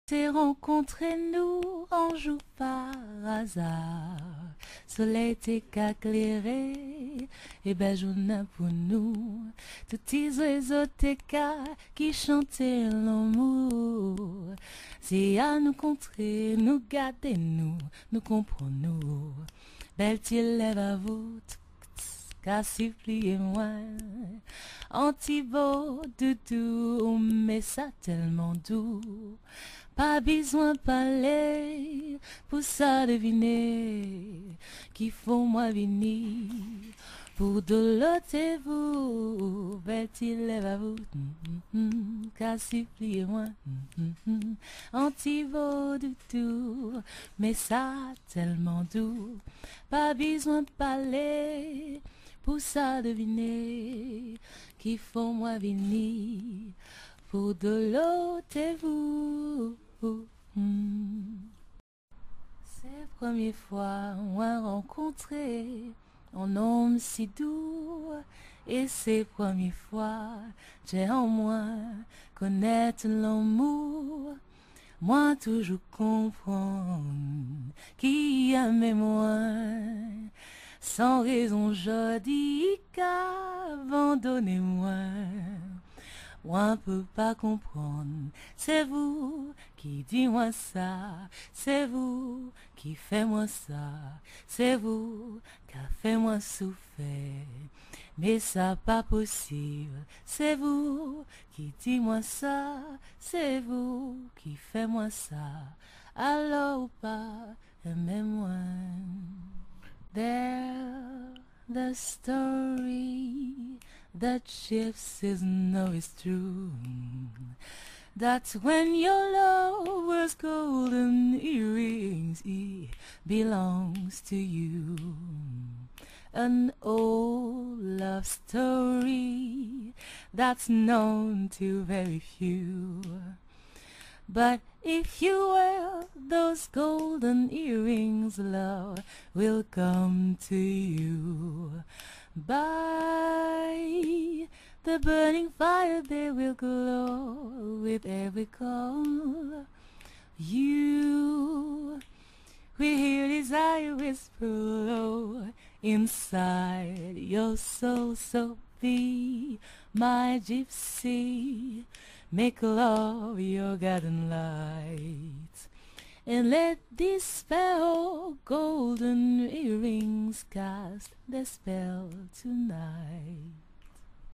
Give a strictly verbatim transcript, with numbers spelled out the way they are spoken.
S'est rencontré nous un jour par hasard. Soleil t'est qu'à éclairer, et belle journée pour nous. Tous petits oiseaux t'es qu'à qui chantaient l'amour. C'est à nous contrer, nous garder nous, nous comprenons. Belle t'y lève à vous, qu'à supplier-moi. Antibo, doudou, mais ça tellement doux. Pas besoin de parler pour ça deviner qui font moi venir pour de l'autre et vous. Belle-t-il lève à vous, qu'à supplier-moi. Antivo du tout, mais ça tellement doux. Pas besoin de parler pour ça deviner qui font moi venir pour de l'autre et vous. C'est la première fois on a rencontré un homme si doux, et c'est la première fois j'ai en moi connaître l'amour. Moi toujours comprendre qui aimait moi, sans raison je dis qu'abandonnez-moi. Moi peut pas comprendre, c'est vous qui dis-moi ça, c'est vous qui fait-moi ça, c'est vous qui a fait moi souffrir. Mais ça pas possible, c'est vous qui dis-moi ça, c'est vous qui fait-moi ça, alors pas aimez-moi. There the story that shifts is no, it's true. That's when your lover's golden earrings, it belongs to you. An old love story that's known to very few. But if you wear those golden earrings, love will come to you. By the burning fire they will glow with every call. You will hear desire whisper low inside your soul. So be my gypsy, make love your garden light, and let these spell golden earrings cast their spell tonight.